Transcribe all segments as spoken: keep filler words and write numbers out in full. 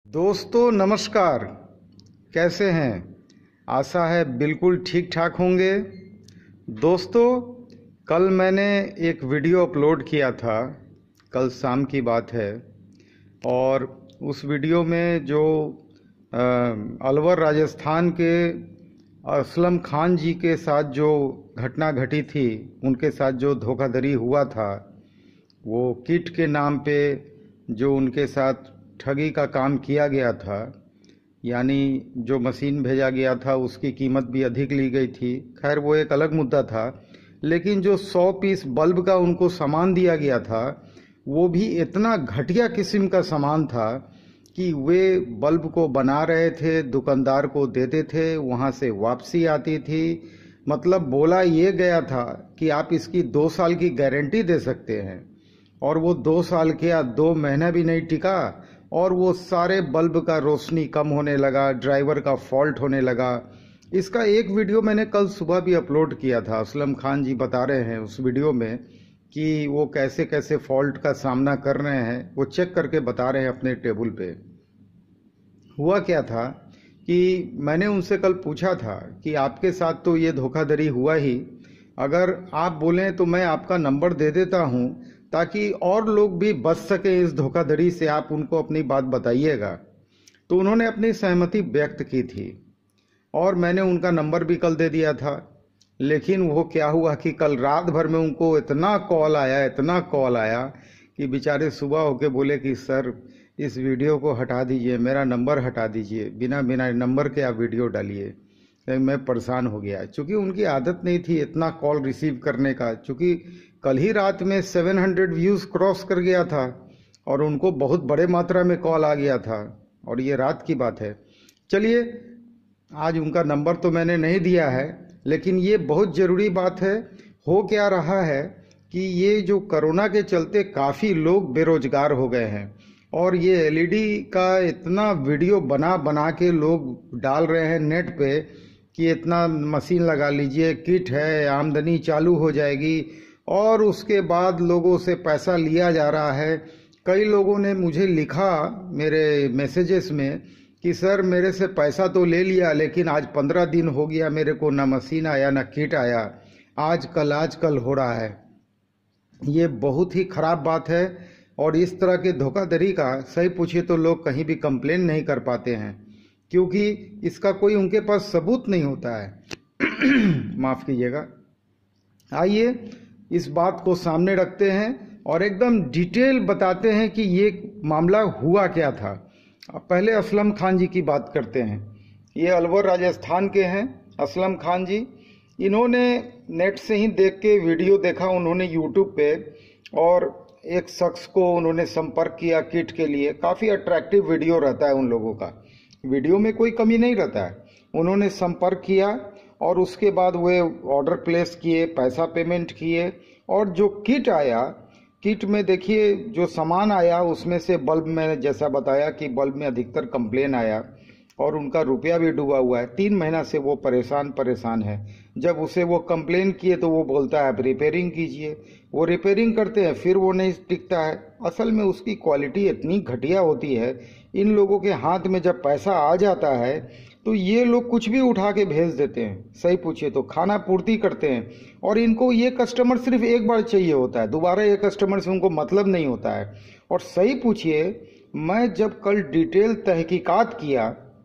दोस्तों नमस्कार। कैसे हैं? आशा है बिल्कुल ठीक ठाक होंगे। दोस्तों कल मैंने एक वीडियो अपलोड किया था, कल शाम की बात है, और उस वीडियो में जो अ, अलवर राजस्थान के असलम खान जी के साथ जो घटना घटी थी, उनके साथ जो धोखाधड़ी हुआ था, वो किट के नाम पे जो उनके साथ ठगी का काम किया गया था, यानी जो मशीन भेजा गया था उसकी कीमत भी अधिक ली गई थी। खैर वो एक अलग मुद्दा था, लेकिन जो सौ पीस बल्ब का उनको सामान दिया गया था वो भी इतना घटिया किस्म का सामान था कि वे बल्ब को बना रहे थे, दुकानदार को देते थे, वहाँ से वापसी आती थी। मतलब बोला ये गया था कि आप इसकी दो साल की गारंटी दे सकते हैं, और वो दो साल के या दो महीना भी नहीं टिका, और वो सारे बल्ब का रोशनी कम होने लगा, ड्राइवर का फॉल्ट होने लगा। इसका एक वीडियो मैंने कल सुबह भी अपलोड किया था। असलम खान जी बता रहे हैं उस वीडियो में कि वो कैसे कैसे फॉल्ट का सामना कर रहे हैं, वो चेक करके बता रहे हैं अपने टेबल पे। हुआ क्या था कि मैंने उनसे कल पूछा था कि आपके साथ तो ये धोखाधड़ी हुआ ही, अगर आप बोलें तो मैं आपका नंबर दे देता हूं ताकि और लोग भी बच सके इस धोखाधड़ी से, आप उनको अपनी बात बताइएगा। तो उन्होंने अपनी सहमति व्यक्त की थी और मैंने उनका नंबर भी कल दे दिया था। लेकिन वो क्या हुआ कि कल रात भर में उनको इतना कॉल आया, इतना कॉल आया कि बेचारे सुबह होके बोले कि सर इस वीडियो को हटा दीजिए, मेरा नंबर हटा दीजिए, बिना बिना नंबर के आप वीडियो डालिए। मैं परेशान हो गया, चूँकि उनकी आदत नहीं थी इतना कॉल रिसीव करने का। चूँकि कल ही रात में सात सौ व्यूज़ क्रॉस कर गया था और उनको बहुत बड़े मात्रा में कॉल आ गया था, और ये रात की बात है। चलिए, आज उनका नंबर तो मैंने नहीं दिया है, लेकिन ये बहुत ज़रूरी बात है। हो क्या रहा है कि ये जो कोरोना के चलते काफ़ी लोग बेरोजगार हो गए हैं, और ये एलईडी का इतना वीडियो बना बना के लोग डाल रहे हैं नेट पे कि इतना मशीन लगा लीजिए, किट है, आमदनी चालू हो जाएगी, और उसके बाद लोगों से पैसा लिया जा रहा है। कई लोगों ने मुझे लिखा मेरे मैसेजेस में कि सर मेरे से पैसा तो ले लिया, लेकिन आज पंद्रह दिन हो गया मेरे को ना मशीन आया ना किट आया, आज कल आज कल हो रहा है। ये बहुत ही खराब बात है, और इस तरह के धोखाधड़ी का सही पूछिए तो लोग कहीं भी कंप्लेन नहीं कर पाते हैं, क्योंकि इसका कोई उनके पास सबूत नहीं होता है। माफ़ कीजिएगा। आइए इस बात को सामने रखते हैं और एकदम डिटेल बताते हैं कि ये मामला हुआ क्या था। अब पहले असलम खान जी की बात करते हैं। ये अलवर राजस्थान के हैं असलम खान जी। इन्होंने नेट से ही देख के वीडियो देखा उन्होंने यूट्यूब पे, और एक शख्स को उन्होंने संपर्क किया किट के लिए। काफ़ी अट्रैक्टिव वीडियो रहता है उन लोगों का, वीडियो में कोई कमी नहीं रहता है। उन्होंने संपर्क किया और उसके बाद वे ऑर्डर प्लेस किए, पैसा पेमेंट किए, और जो किट आया, किट में देखिए जो सामान आया उसमें से बल्ब, मैंने जैसा बताया कि बल्ब में अधिकतर कंप्लेन आया और उनका रुपया भी डूबा हुआ है। तीन महीना से वो परेशान परेशान है। जब उसे वो कंप्लेन किए तो वो बोलता है आप रिपेयरिंग कीजिए। वो रिपेयरिंग करते हैं, फिर वो नहीं टिकता है। असल में उसकी क्वालिटी इतनी घटिया होती है। इन लोगों के हाथ में जब पैसा आ जाता है तो ये लोग कुछ भी उठा के भेज देते हैं। सही पूछिए तो खाना पूर्ति करते हैं, और इनको ये कस्टमर सिर्फ एक बार चाहिए होता है, दोबारा ये कस्टमर से उनको मतलब नहीं होता है। और सही पूछिए, मैं जब कल डिटेल तहकीकात किया,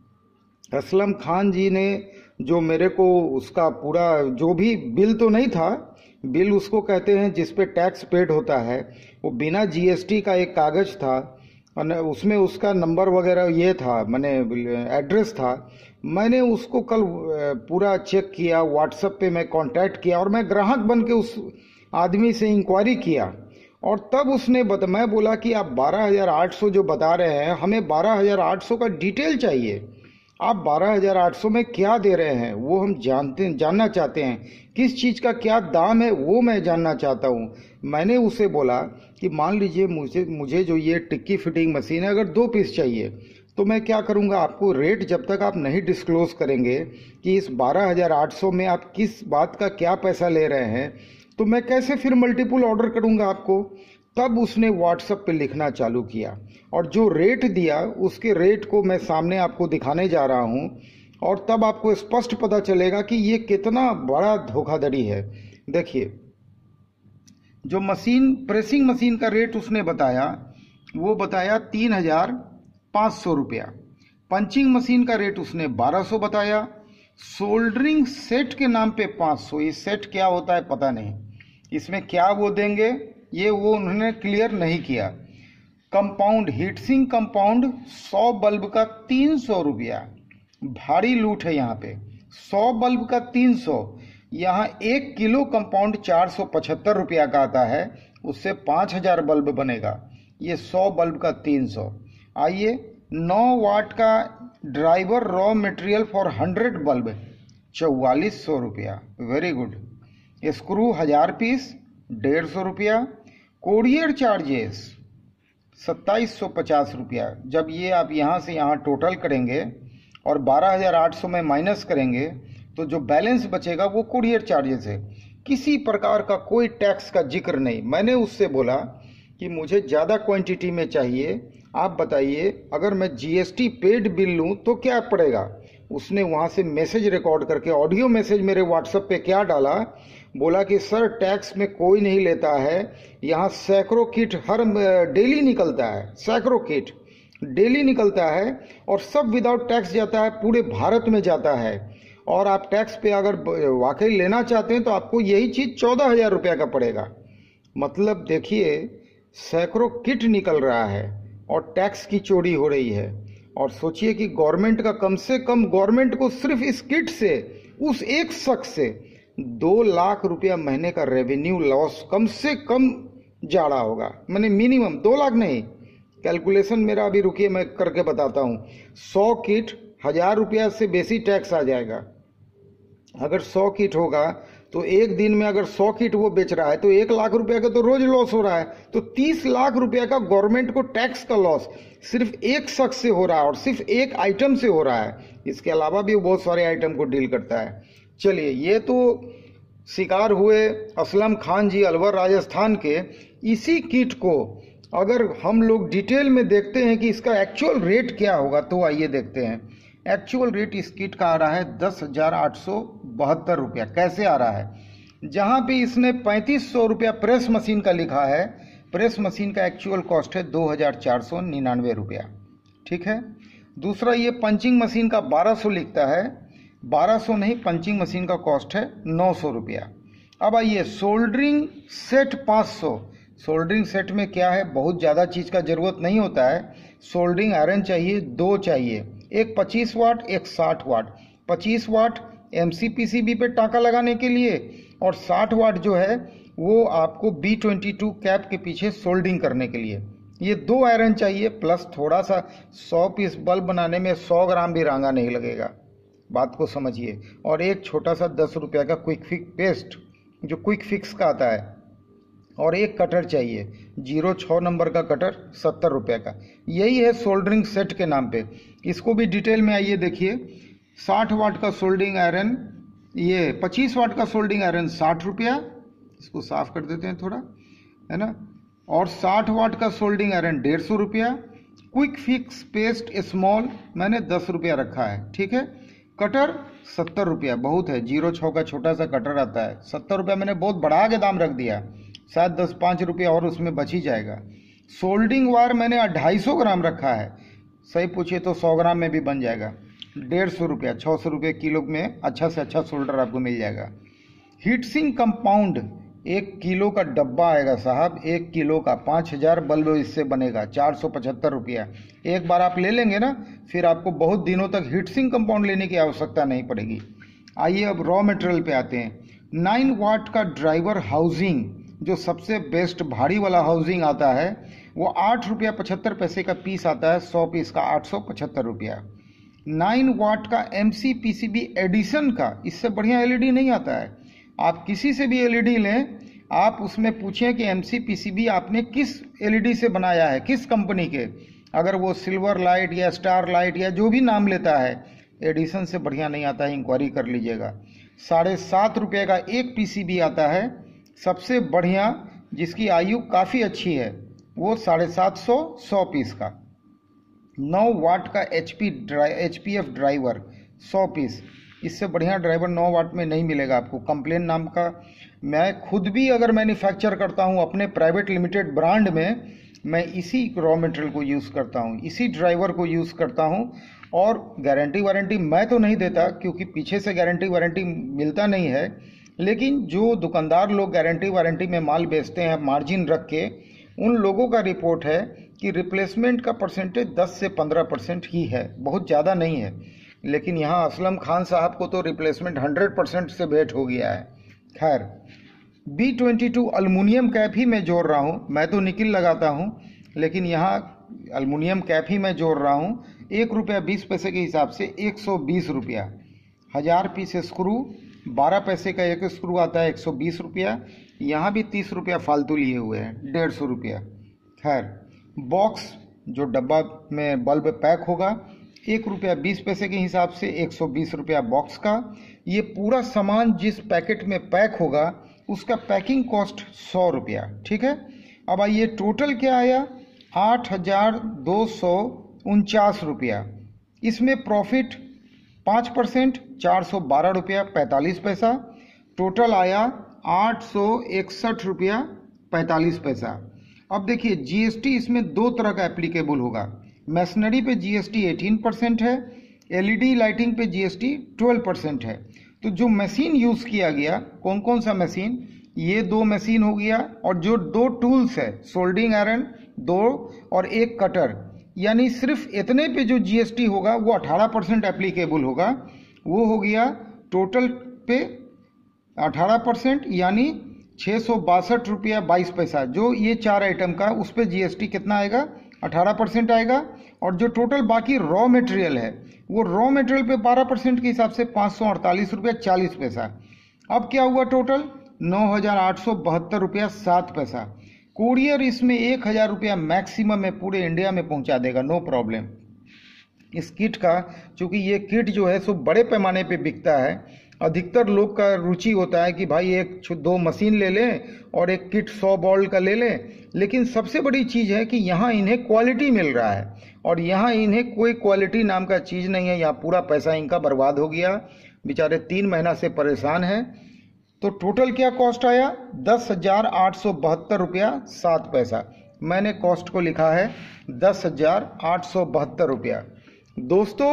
असलम खान जी ने जो मेरे को उसका पूरा जो भी बिल तो नहीं था, बिल उसको कहते हैं जिस पे टैक्स पेड होता है, वो बिना जीएसटी का एक कागज था, उसमें उसका नंबर वगैरह ये था, मैंने एड्रेस था। मैंने उसको कल पूरा चेक किया, व्हाट्सएप पे मैं कांटेक्ट किया, और मैं ग्राहक बन के उस आदमी से इंक्वायरी किया, और तब उसने बता, मैं बोला कि आप बारह हज़ार आठ सौ जो बता रहे हैं, हमें बारह हज़ार आठ सौ का डिटेल चाहिए। आप बारह हज़ार आठ सौ में क्या दे रहे हैं वो हम जानते जानना चाहते हैं, किस चीज़ का क्या दाम है वो मैं जानना चाहता हूँ। मैंने उसे बोला कि मान लीजिए मुझे मुझे जो ये टिक्की फिटिंग मशीन है, अगर दो पीस चाहिए तो मैं क्या करूँगा, आपको रेट जब तक आप नहीं डिस्क्लोज करेंगे कि इस बारह हज़ार आठ सौ में आप किस बात का क्या पैसा ले रहे हैं, तो मैं कैसे फिर मल्टीपल ऑर्डर करूँगा आपको। तब उसने व्हाट्सएप पे लिखना चालू किया और जो रेट दिया उसके रेट को मैं सामने आपको दिखाने जा रहा हूं, और तब आपको स्पष्ट पता चलेगा कि ये कितना बड़ा धोखाधड़ी है। देखिए, जो मशीन प्रेसिंग मशीन का रेट उसने बताया वो बताया तीन हजार पाँच सौ रुपया। पंचिंग मशीन का रेट उसने बारह सौ बताया। सोल्डरिंग सेट के नाम पे पाँच सौ। ये सेट क्या होता है पता नहीं, इसमें क्या वो देंगे ये वो उन्होंने क्लियर नहीं किया। कंपाउंड हीट सिंक कंपाउंड सौ बल्ब का तीन सौ रुपया। भारी लूट है यहाँ पे। सौ बल्ब का तीन सौ। यहाँ एक किलो कंपाउंड चार सौ पचहत्तर रुपया का आता है, उससे पाँच हजार बल्ब बनेगा। ये सौ बल्ब का तीन सौ। आइए, नौ वाट का driver raw material for hundred bulb चौवालीस सौ रुपया। Very good. स्क्रू हजार पीस डेढ़ सौ रुपया। कोरियर चार्जेस सत्ताईस सौ पचास रुपया। जब ये आप यहाँ से यहाँ टोटल करेंगे और बारह हजार आठ सौ में माइनस करेंगे तो जो बैलेंस बचेगा वो कोरियर चार्जेस है। किसी प्रकार का कोई टैक्स का जिक्र नहीं। मैंने उससे बोला कि मुझे ज़्यादा क्वांटिटी में चाहिए, आप बताइए अगर मैं जीएसटी पेड बिल लूँ तो क्या पड़ेगा। उसने वहाँ से मैसेज रिकॉर्ड करके ऑडियो मैसेज मेरे व्हाट्सएप पे क्या डाला, बोला कि सर टैक्स में कोई नहीं लेता है, यहाँ सैकड़ों किट हर डेली निकलता है, सैकड़ों किट डेली निकलता है और सब विदाउट टैक्स जाता है, पूरे भारत में जाता है, और आप टैक्स पे अगर वाकई लेना चाहते हैं तो आपको यही चीज़ चौदह हजार रुपया का पड़ेगा। मतलब देखिए, सैकड़ों किट निकल रहा है और टैक्स की चोरी हो रही है। और सोचिए कि गवर्नमेंट का कम से कम गवर्नमेंट को सिर्फ इस किट से, उस एक शख्स से दो लाख रुपया महीने का रेवेन्यू लॉस कम से कम जा रहा होगा। मैंने मिनिमम दो लाख नहीं, कैलकुलेशन मेरा अभी रुकिए मैं करके बताता हूँ। सौ किट हजार रुपया से बेसी टैक्स आ जाएगा। अगर सौ किट होगा तो एक दिन में अगर सौ किट वो बेच रहा है तो एक लाख रुपया का तो रोज लॉस हो रहा है। तो तीस लाख रुपया का गवर्नमेंट को टैक्स का लॉस सिर्फ एक शख्स से हो रहा है और सिर्फ एक आइटम से हो रहा है। इसके अलावा भी वो बहुत सारे आइटम को डील करता है। चलिए, ये तो शिकार हुए असलम खान जी अलवर राजस्थान के। इसी किट को अगर हम लोग डिटेल में देखते हैं कि इसका एक्चुअल रेट क्या होगा तो आइए देखते हैं। एक्चुअल रेट इस किट का आ रहा है दस हजार आठ सौ बहत्तर रुपया। कैसे आ रहा है? जहाँ पे इसने पैंतीस सौ रुपया प्रेस मशीन का लिखा है, प्रेस मशीन का एक्चुअल कॉस्ट है दो हजार चार सौ निन्यानवे रुपया। ठीक है। दूसरा, ये पंचिंग मशीन का बारह सौ लिखता है, बारह सौ नहीं, पंचिंग मशीन का कॉस्ट है नौ सौ रुपया। अब आइए, सोल्डरिंग सेट पाँच सौ। सोल्डरिंग सेट में क्या है, बहुत ज़्यादा चीज़ का ज़रूरत नहीं होता है। सोल्डरिंग आयरन चाहिए, दो चाहिए, एक पच्चीस वाट एक साठ वाट। पच्चीस वाट एमसीपीसीबी पे टाँका लगाने के लिए और साठ वाट जो है वो आपको बी ट्वेंटी टू कैप के पीछे सोल्डरिंग करने के लिए। ये दो आयरन चाहिए, प्लस थोड़ा सा सौ पीस बल्ब बनाने में सौ ग्राम भी रांगा नहीं लगेगा, बात को समझिए। और एक छोटा सा दस रुपया का क्विक फिक्स पेस्ट जो क्विक फिक्स का आता है, और एक कटर चाहिए, जीरो छः नंबर का कटर सत्तर रुपये का। यही है सोल्डरिंग सेट के नाम पे। इसको भी डिटेल में आइए देखिए। साठ वाट का सोल्डरिंग आयरन, ये पच्चीस वाट का सोल्डरिंग आयरन साठ रुपया, इसको साफ कर देते हैं थोड़ा, है ना। और साठ वाट का सोल्डरिंग आयरन डेढ़ सौ रुपया। क्विक फिक्स पेस्ट स्मॉल मैंने दस रुपया रखा है। ठीक है। कटर सत्तर रुपया, बहुत है, जीरो छः का छोटा सा कटर आता है, सत्तर रुपया मैंने बहुत बढ़ा के दाम रख दिया, शायद दस पाँच रुपया और उसमें बच ही जाएगा। सोल्डरिंग वायर मैंने ढाई सौ ग्राम रखा है, सही पूछिए तो सौ ग्राम में भी बन जाएगा, डेढ़ सौ रुपया, छः सौ रुपये किलो में अच्छा से अच्छा सोल्डर आपको मिल जाएगा। हीट सिंक कंपाउंड एक किलो का डब्बा आएगा साहब, एक किलो का पाँच हजार बल्ब इससे बनेगा, चार सौ पचहत्तर रुपया। एक बार आप ले लेंगे ना, फिर आपको बहुत दिनों तक हीट सिंक कंपाउंड लेने की आवश्यकता नहीं पड़ेगी। आइए अब रॉ मटेरियल पे आते हैं। नाइन वाट का ड्राइवर हाउसिंग, जो सबसे बेस्ट भारी वाला हाउसिंग आता है, वो आठ रुपया पचहत्तर पैसे का पीस आता है, सौ पीस का आठ सौ पचहत्तर रुपया। नाइन वाट का M C P C B edition का, इससे बढ़िया एलईडी नहीं आता है। आप किसी से भी एलईडी लें, आप उसमें पूछें कि M C P C B आपने किस एलईडी से बनाया है, किस कंपनी के। अगर वो सिल्वर लाइट या स्टार लाइट या जो भी नाम लेता है, एडिशन से बढ़िया नहीं आता है, इंक्वायरी कर लीजिएगा। साढ़े सात रुपये का एक पीसीबी आता है, सबसे बढ़िया जिसकी आयु काफ़ी अच्छी है, वो साढ़े सात सौ सौ पीस का। नौ वाट का H P dry H P F driver सौ पीस। इससे बढ़िया ड्राइवर नौ वाट में नहीं मिलेगा आपको। कंप्लेन नाम का मैं खुद भी अगर मैन्युफैक्चर करता हूँ अपने प्राइवेट लिमिटेड ब्रांड में, मैं इसी रॉ मटेरियल को यूज़ करता हूँ, इसी ड्राइवर को यूज़ करता हूँ। और गारंटी वारंटी मैं तो नहीं देता क्योंकि पीछे से गारंटी वारंटी मिलता नहीं है, लेकिन जो दुकानदार लोग गारंटी वारंटी में माल बेचते हैं मार्जिन रख के, उन लोगों का रिपोर्ट है कि रिप्लेसमेंट का परसेंटेज दस से पंद्रह परसेंट ही है, बहुत ज़्यादा नहीं है। लेकिन यहाँ असलम खान साहब को तो रिप्लेसमेंट हंड्रेड परसेंट से बेट हो गया है। खैर, B twenty two aluminium cap ही मैं जोड़ रहा हूँ। मैं तो निकिल लगाता हूँ, लेकिन यहाँ अल्मुनियम कैप ही मैं जोड़ रहा हूँ। एक रुपया बीस पैसे के हिसाब से एक सौ बीस रुपया। हज़ार पीस स्क्रू, बारह पैसे का एक स्क्रू आता है, एक सौ बीस रुपया। यहाँ भी तीस रुपया फालतू लिए हुए हैं, डेढ़ सौ रुपया। खैर, बॉक्स जो डब्बा में बल्ब पैक होगा, एक रुपया बीस पैसे के हिसाब से एक सौ बीस रुपया बॉक्स का। ये पूरा सामान जिस पैकेट में पैक होगा उसका पैकिंग कॉस्ट सौ रुपया। ठीक है, अब आइए टोटल क्या आया, आठ हजार दो सौ उनचास रुपया। इसमें प्रॉफिट पाँच परसेंट चार सौ बारह रुपया पैंतालीस पैसा। टोटल आया आठ सौ इकसठ रुपया पैंतालीस पैसा। अब देखिए जीएसटी इसमें दो तरह का एप्लीकेबल होगा। मशीनरी पे जीएसटी अठारह परसेंट है, एलईडी लाइटिंग पे जीएसटी बारह परसेंट है। तो जो मशीन यूज़ किया गया, कौन कौन सा मशीन, ये दो मशीन हो गया, और जो दो टूल्स है, सोल्डिंग आयरन दो और एक कटर, यानी सिर्फ इतने पे जो जीएसटी होगा वो अठारह परसेंट एप्लीकेबल होगा। वो हो गया टोटल पे अठारह परसेंट, यानी छः सौ बासठ रुपया बाईस पैसा। जो ये चार आइटम का उस पर जीएसटी कितना आएगा, अठारह परसेंट आएगा। और जो टोटल बाकी रॉ मटेरियल है, वो रॉ मटेरियल पे बारह परसेंट के हिसाब से पाँच सौ अड़तालीस रुपया चालीस पैसा। अब क्या हुआ, टोटल नौ हज़ार आठ सौ बहत्तर रुपया सात पैसा। कुरियर इसमें एक हज़ार रुपया मैक्सिमम में पूरे इंडिया में पहुंचा देगा, नो प्रॉब्लम। इस किट का, चूँकि ये किट जो है सो बड़े पैमाने पे बिकता है, अधिकतर लोग का रुचि होता है कि भाई एक दो मशीन ले लें और एक किट सौ बॉल का ले लें। लेकिन सबसे बड़ी चीज़ है कि यहाँ इन्हें क्वालिटी मिल रहा है, और यहाँ इन्हें कोई क्वालिटी नाम का चीज़ नहीं है। यहाँ पूरा पैसा इनका बर्बाद हो गया, बेचारे तीन महीना से परेशान हैं। तो टोटल क्या कॉस्ट आया, दस हजार आठ सौ बहत्तर रुपया सात पैसा। मैंने कॉस्ट को लिखा है दस हजार आठ सौ बहत्तर रुपया। दोस्तों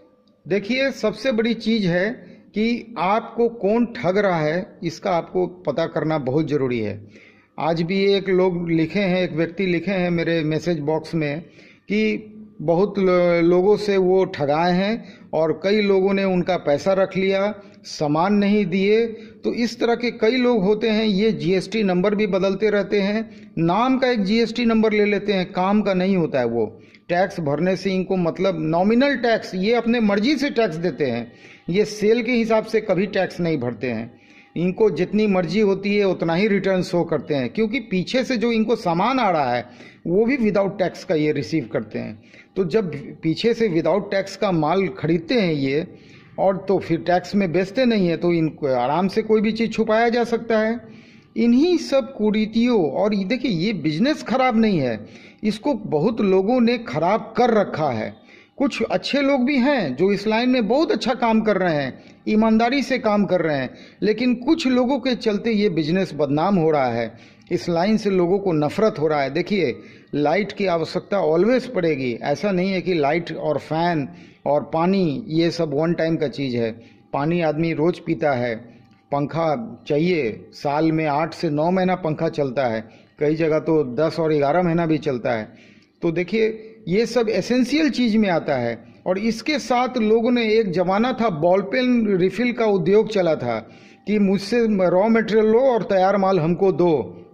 देखिए, सबसे बड़ी चीज़ है कि आपको कौन ठग रहा है, इसका आपको पता करना बहुत ज़रूरी है। आज भी एक लोग लिखे हैं, एक व्यक्ति लिखे हैं मेरे मैसेज बॉक्स में कि बहुत लोगों से वो ठगाए हैं और कई लोगों ने उनका पैसा रख लिया, सामान नहीं दिए। तो इस तरह के कई लोग होते हैं। ये जीएसटी नंबर भी बदलते रहते हैं, नाम का एक जीएसटी नंबर ले लेते हैं, काम का नहीं होता है वो। टैक्स भरने से इनको मतलब नॉमिनल टैक्स, ये अपने मर्जी से टैक्स देते हैं, ये सेल के हिसाब से कभी टैक्स नहीं भरते हैं। इनको जितनी मर्जी होती है उतना ही रिटर्न शो करते हैं, क्योंकि पीछे से जो इनको सामान आ रहा है वो भी विदाउट टैक्स का ये रिसीव करते हैं। तो जब पीछे से विदाउट टैक्स का माल खरीदते हैं ये, और तो फिर टैक्स में बेचते नहीं है, तो इनको आराम से कोई भी चीज़ छुपाया जा सकता है। इन्हीं सब कुरीतियों, और देखिए ये बिजनेस खराब नहीं है, इसको बहुत लोगों ने खराब कर रखा है। कुछ अच्छे लोग भी हैं जो इस लाइन में बहुत अच्छा काम कर रहे हैं, ईमानदारी से काम कर रहे हैं, लेकिन कुछ लोगों के चलते ये बिजनेस बदनाम हो रहा है। इस लाइन से लोगों को नफरत हो रहा है। देखिए, लाइट की आवश्यकता ऑलवेज पड़ेगी, ऐसा नहीं है कि लाइट और फैन और पानी ये सब वन टाइम का चीज़ है। पानी आदमी रोज पीता है, पंखा चाहिए, साल में आठ से नौ महीना पंखा चलता है, कई जगह तो दस और ग्यारह महीना भी चलता है। तो देखिए ये सब एसेंशियल चीज़ में आता है। और इसके साथ लोगों ने, एक ज़माना था बॉल पेन रिफिल का उद्योग चला था कि मुझसे रॉ मटेरियल लो और तैयार माल हमको दो,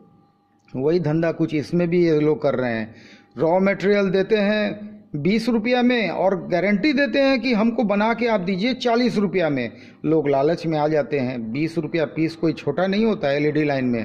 वही धंधा कुछ इसमें भी ये लोग कर रहे हैं। रॉ मटेरियल देते हैं बीस रुपया में और गारंटी देते हैं कि हमको बना के आप दीजिए चालीस रुपया में। लोग लालच में आ जाते हैं। बीस रुपया पीस कोई छोटा नहीं होता है एलईडी लाइन में।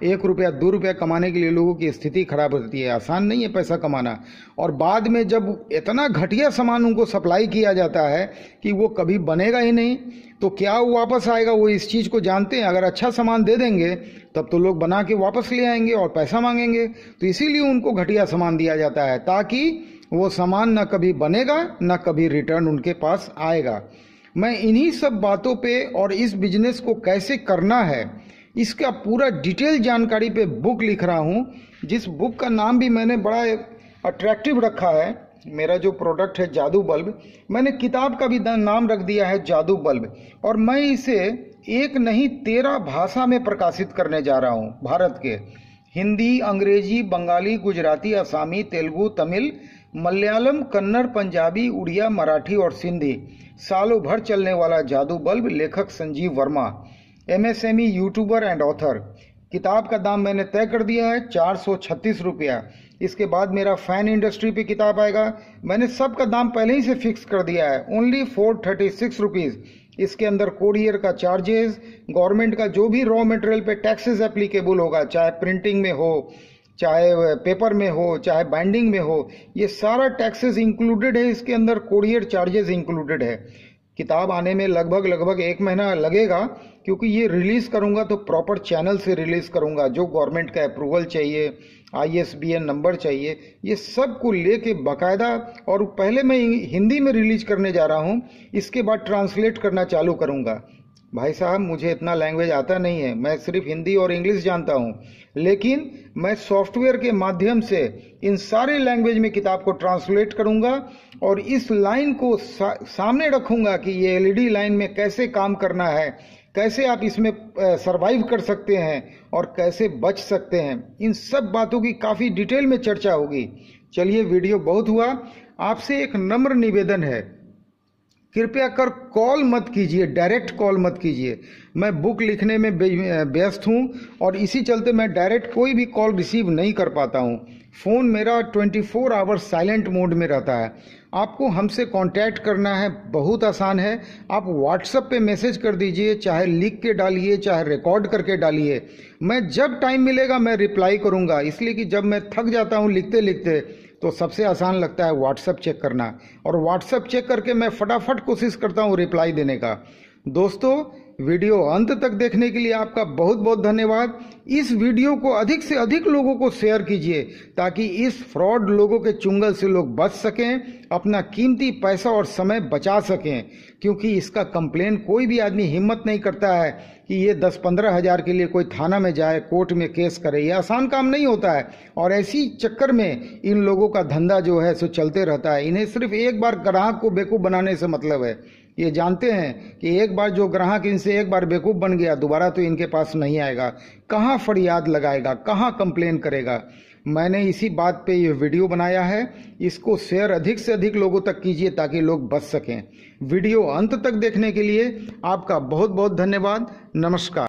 एक रुपया दो रुपया कमाने के लिए लोगों की स्थिति खराब होती है। आसान नहीं है पैसा कमाना। और बाद में जब इतना घटिया सामान उनको सप्लाई किया जाता है कि वो कभी बनेगा ही नहीं, तो क्या वो वापस आएगा? वो इस चीज़ को जानते हैं। अगर अच्छा सामान दे देंगे तब तो लोग बना के वापस ले आएंगे और पैसा मांगेंगे। तो इसीलिए उनको घटिया सामान दिया जाता है, ताकि वो सामान न कभी बनेगा न कभी रिटर्न उनके पास आएगा। मैं इन्हीं सब बातों पे और इस बिजनेस को कैसे करना है इसका पूरा डिटेल जानकारी पे बुक लिख रहा हूँ, जिस बुक का नाम भी मैंने बड़ा अट्रैक्टिव रखा है। मेरा जो प्रोडक्ट है जादू बल्ब, मैंने किताब का भी नाम रख दिया है जादू बल्ब। और मैं इसे एक नहीं तेरह भाषा में प्रकाशित करने जा रहा हूँ। भारत के हिंदी, अंग्रेजी, बंगाली, गुजराती, असमी, तेलुगु, तमिल, मलयालम, कन्नड़, पंजाबी, उड़िया, मराठी और सिंधी। सालों भर चलने वाला जादू बल्ब। लेखक Sanjeev Verma, MSME, YouTuber and author. किताब का दाम मैंने तय कर दिया है चार सौ छत्तीस रुपया। इसके बाद मेरा फैन इंडस्ट्री पे किताब आएगा। मैंने सब का दाम पहले ही से फिक्स कर दिया है, only four thirty six rupees. इसके अंदर कोरियर का चार्जेस, गवर्नमेंट का जो भी रॉ मटेरियल पे टैक्सेस एप्लीकेबल होगा, चाहे प्रिंटिंग में हो, चाहे पेपर में हो, चाहे बाइंडिंग में हो, ये सारा टैक्सेस इंक्लूडेड है। इसके अंदर कोरियर चार्जेस इंक्लूडेड है। किताब आने में लगभग लगभग एक महीना लगेगा, क्योंकि ये रिलीज करूंगा तो प्रॉपर चैनल से रिलीज करूंगा। जो गवर्नमेंट का अप्रूवल चाहिए, आईएसबीएन नंबर चाहिए, ये सब को लेके बाकायदा। और पहले मैं हिंदी में रिलीज करने जा रहा हूँ, इसके बाद ट्रांसलेट करना चालू करूंगा। भाई साहब, मुझे इतना लैंग्वेज आता नहीं है, मैं सिर्फ हिंदी और इंग्लिश जानता हूँ, लेकिन मैं सॉफ्टवेयर के माध्यम से इन सारे लैंग्वेज में किताब को ट्रांसलेट करूंगा और इस लाइन को सा, सामने रखूंगा कि ये एलईडी लाइन में कैसे काम करना है, कैसे आप इसमें सरवाइव कर सकते हैं और कैसे बच सकते हैं। इन सब बातों की काफ़ी डिटेल में चर्चा होगी। चलिए, वीडियो बहुत हुआ। आपसे एक नम्र निवेदन है, कृपया कर कॉल मत कीजिए, डायरेक्ट कॉल मत कीजिए। मैं बुक लिखने में व्यस्त हूँ और इसी चलते मैं डायरेक्ट कोई भी कॉल रिसीव नहीं कर पाता हूँ। फ़ोन मेरा चौबीस आवर्स साइलेंट मोड में रहता है। आपको हमसे कांटेक्ट करना है, बहुत आसान है। आप व्हाट्सएप पे मैसेज कर दीजिए, चाहे लिख के डालिए, चाहे रिकॉर्ड करके डालिए। मैं जब टाइम मिलेगा मैं रिप्लाई करूँगा, इसलिए कि जब मैं थक जाता हूँ लिखते लिखते तो सबसे आसान लगता है व्हाट्सएप चेक करना, और व्हाट्सएप चेक करके मैं फटाफट कोशिश करता हूँ रिप्लाई देने का। दोस्तों, वीडियो अंत तक देखने के लिए आपका बहुत बहुत धन्यवाद। इस वीडियो को अधिक से अधिक लोगों को शेयर कीजिए, ताकि इस फ्रॉड लोगों के चुंगल से लोग बच सकें, अपना कीमती पैसा और समय बचा सकें। क्योंकि इसका कंप्लेन कोई भी आदमी हिम्मत नहीं करता है कि ये दस पंद्रह हजार के लिए कोई थाना में जाए, कोर्ट में केस करे। ये आसान काम नहीं होता है, और ऐसी चक्कर में इन लोगों का धंधा जो है सो चलते रहता है। इन्हें सिर्फ एक बार ग्राहक को बेवकूफ़ बनाने से मतलब है। ये जानते हैं कि एक बार जो ग्राहक इनसे एक बार बेवकूफ़ बन गया, दोबारा तो इनके पास नहीं आएगा। कहाँ फरियाद लगाएगा, कहाँ कंप्लेन करेगा। मैंने इसी बात पे ये वीडियो बनाया है। इसको शेयर अधिक से अधिक लोगों तक कीजिए ताकि लोग बच सकें। वीडियो अंत तक देखने के लिए आपका बहुत बहुत धन्यवाद। नमस्कार।